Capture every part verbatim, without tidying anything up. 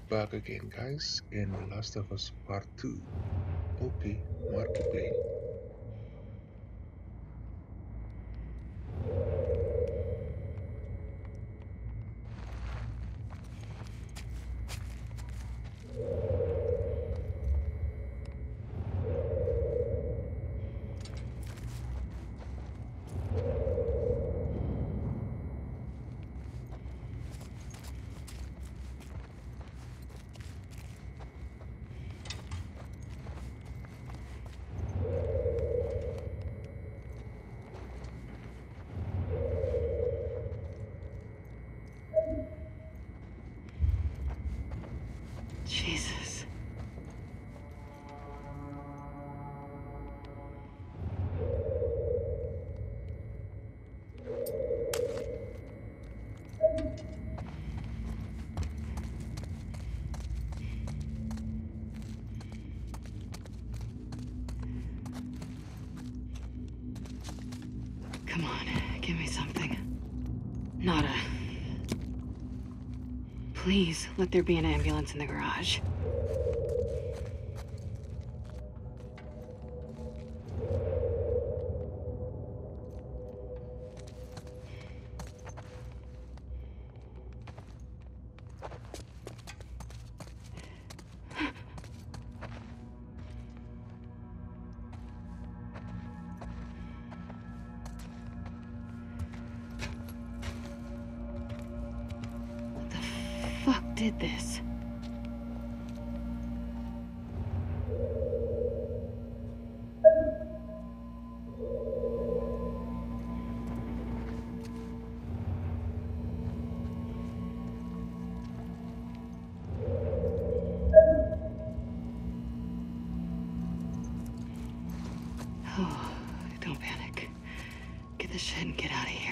back again, guys, in The Last of Us Part two. Okay, mari play. Jesus. Come on, give me something. Nada. Please, let there be an ambulance in the garage. What the fuck did this? Oh, don't panic. Get the shit and get out of here.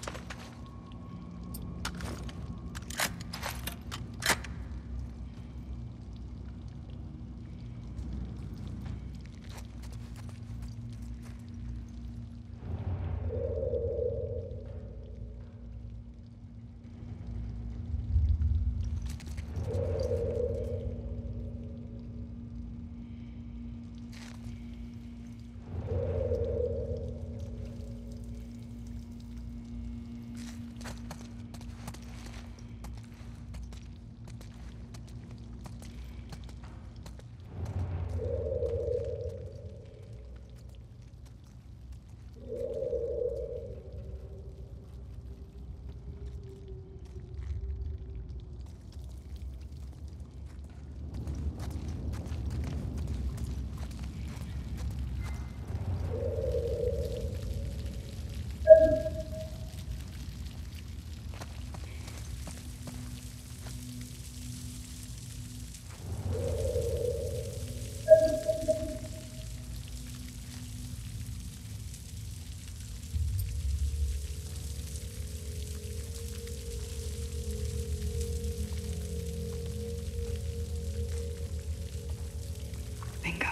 Bingo.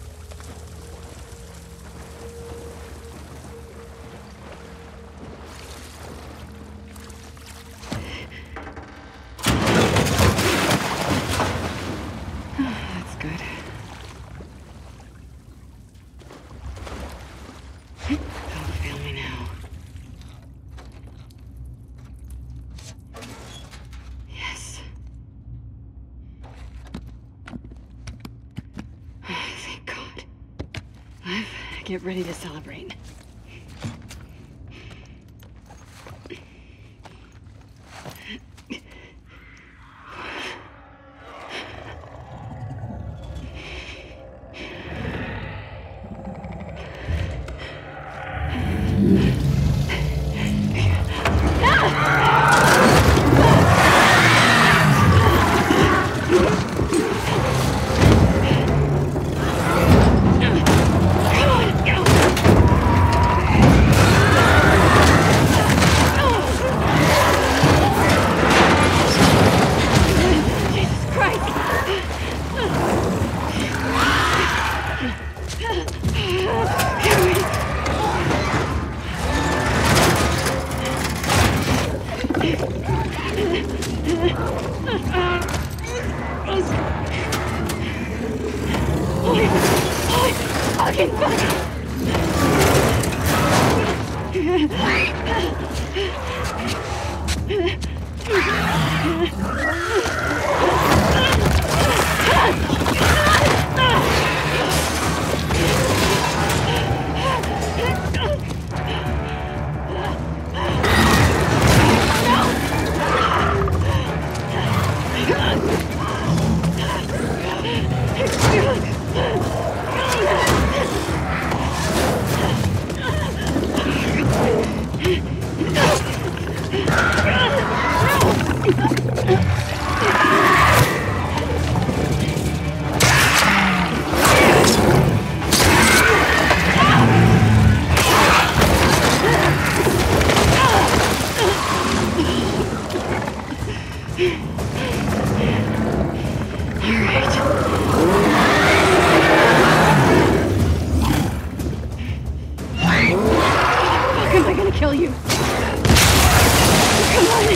That's good. Don't fail me now. Yes. Thank God. Liv, get ready to celebrate. Come on, go! Holy, holy fucking fuck! Kill you. Come on.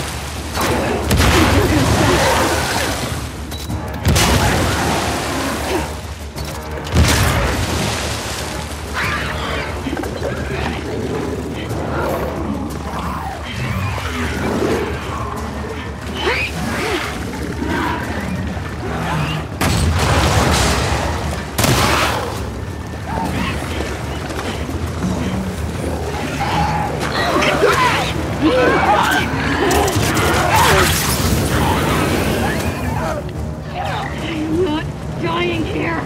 I'm not dying here.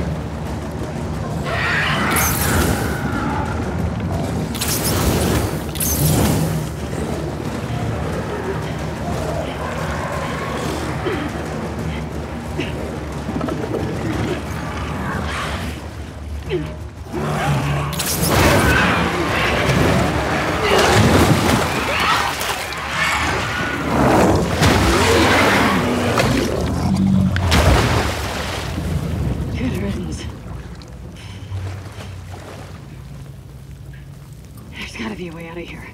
Good riddance. There's gotta be a way out of here.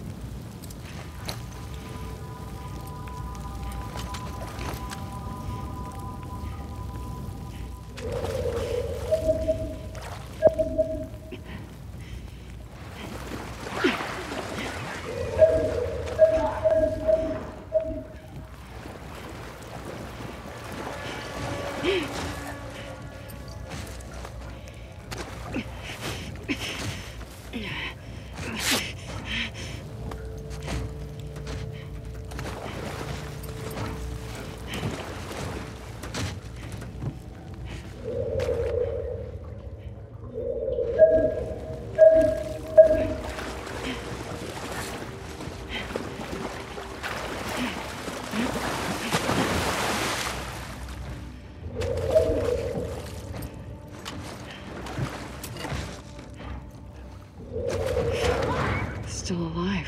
Still alive.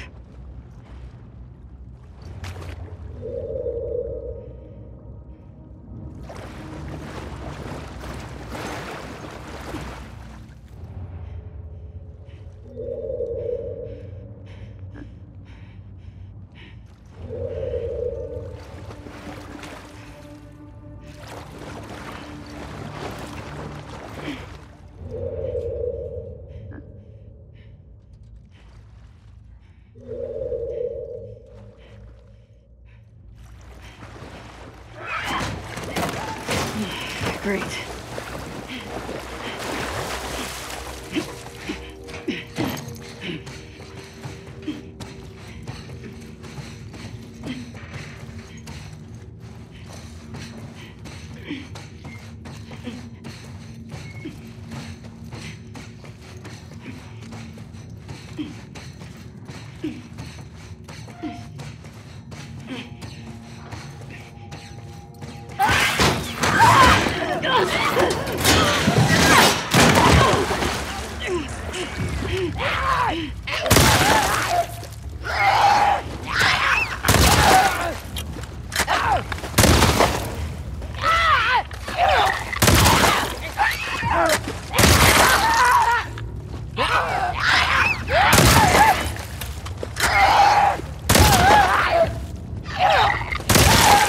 Great.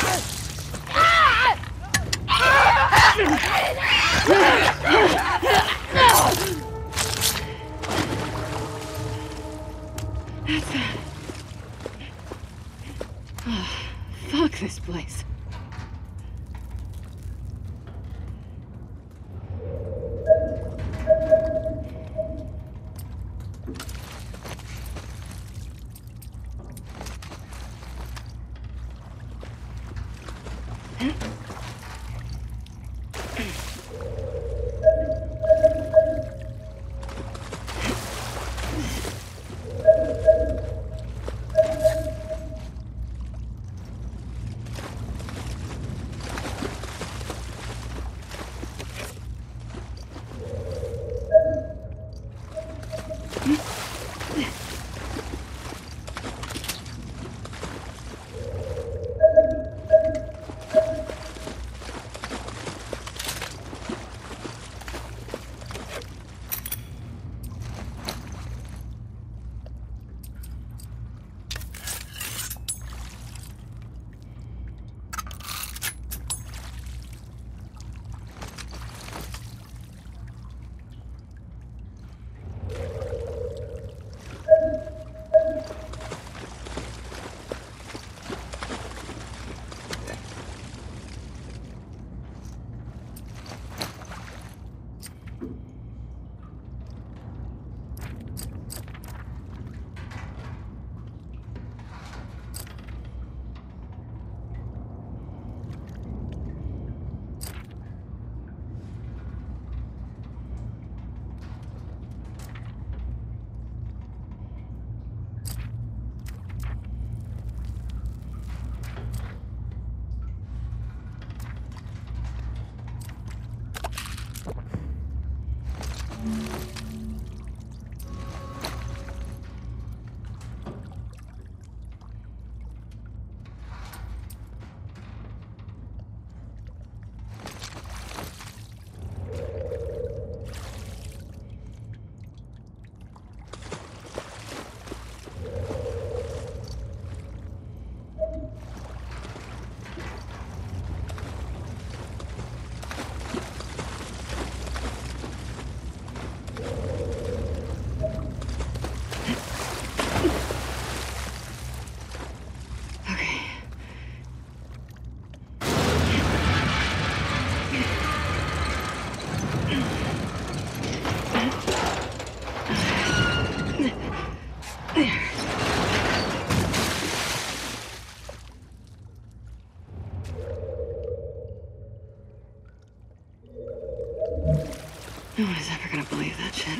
Ah! No one is ever gonna believe that shit.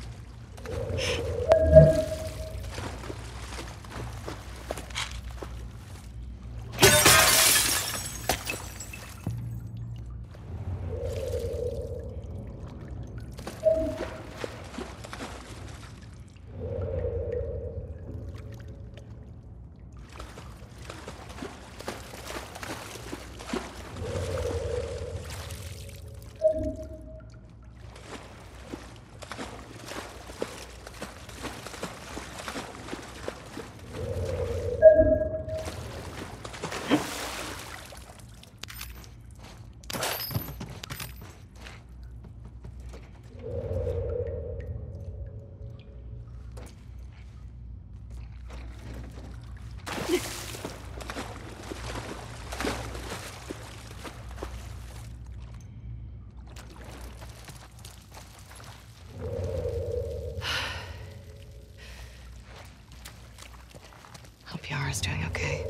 Hope Yara's doing okay.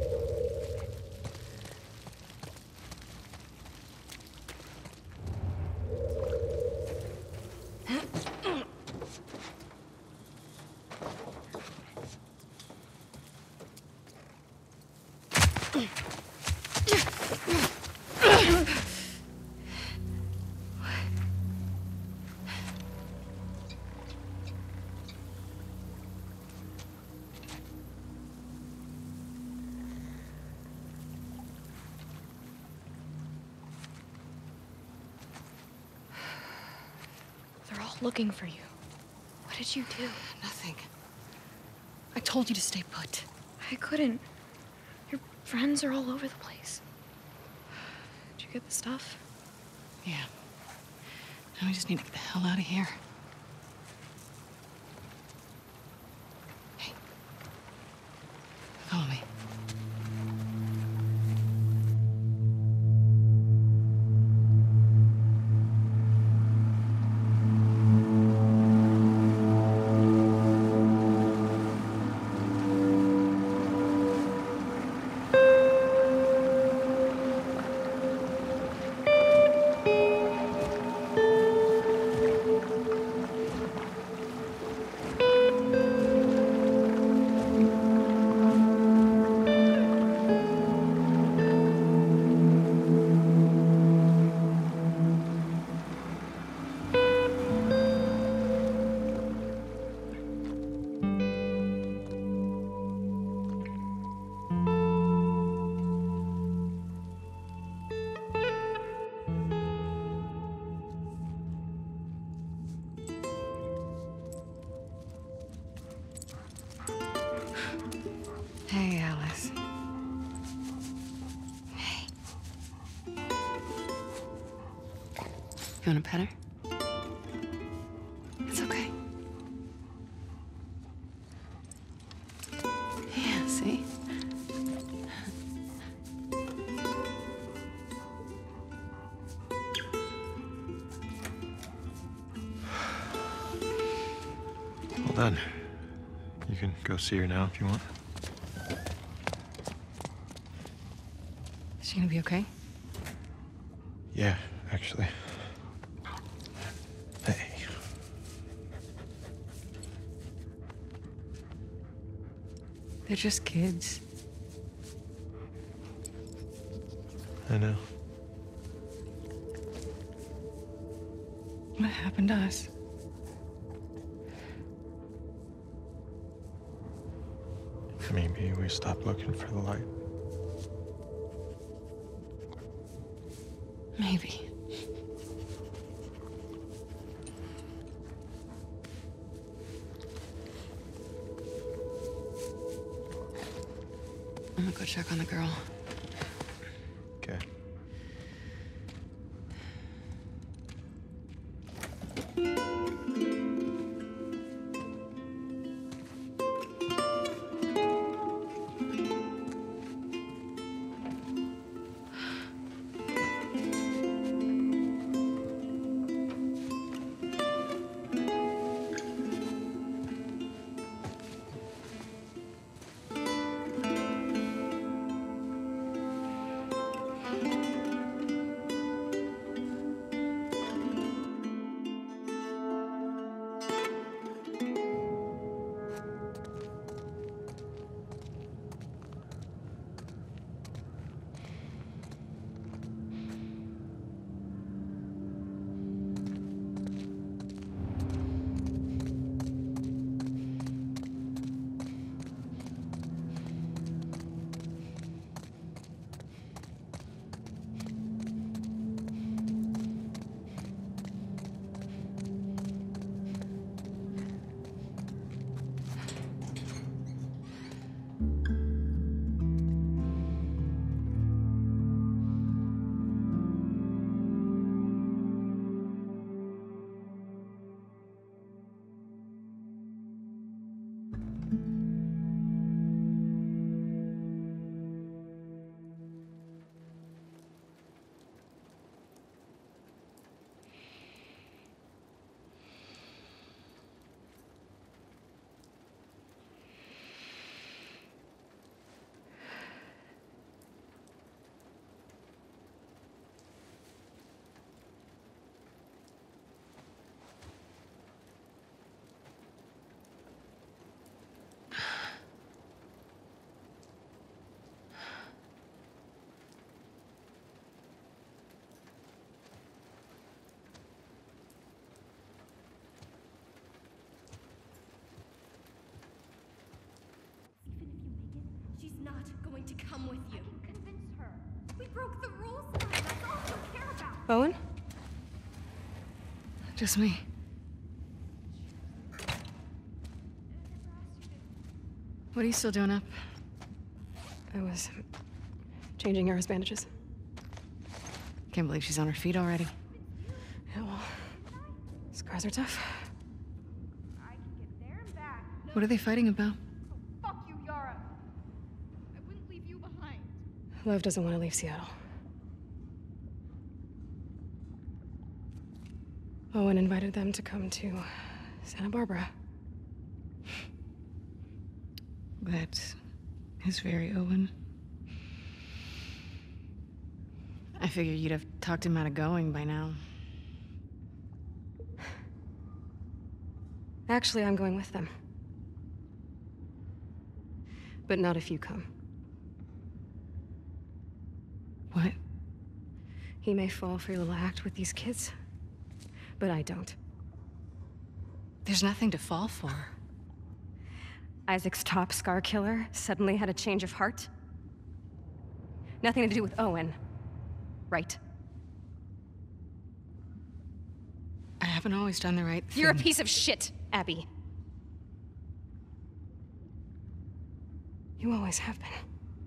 They're all looking for you. What did you do? Nothing. I told you to stay put. I couldn't. Your friends are all over the place. Did you get the stuff? Yeah. Now we just need to get the hell out of here. Hey. Follow me. Hey, Alice. Hey. You want to pet her? It's okay. Yeah, see? Well done. You can go see her now if you want. Is she gonna be okay? Yeah, actually. Hey. They're just kids. I know. What happened to us? Maybe we stopped looking for the light. Maybe. I'm gonna go check on the girl. Okay. broke the rules, Mom. That's all you care about. Owen? Just me. What are you still doing up? I was changing Yara's bandages. Can't believe she's on her feet already. Yeah, well, scars are tough. I can get there and back. What are they fighting about? Fuck you, Yara. I wouldn't leave you behind. Love doesn't want to leave Seattle. Owen invited them to come to Santa Barbara. That is very Owen. I figured you'd have talked him out of going by now. Actually, I'm going with them. But not if you come. What? He may fall for your little act with these kids, but I don't. There's nothing to fall for. Isaac's top scar killer suddenly had a change of heart. Nothing to do with Owen, right? I haven't always done the right thing. You're a piece of shit, Abby. You always have been.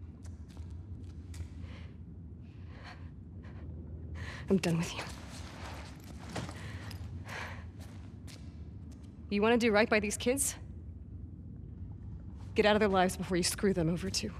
I'm done with you. You want to do right by these kids? Get out of their lives before you screw them over too.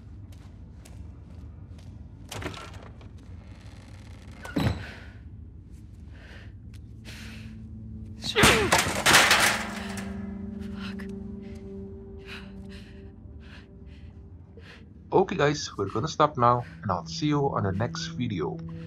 Okay guys, we're gonna stop now and I'll see you on the next video.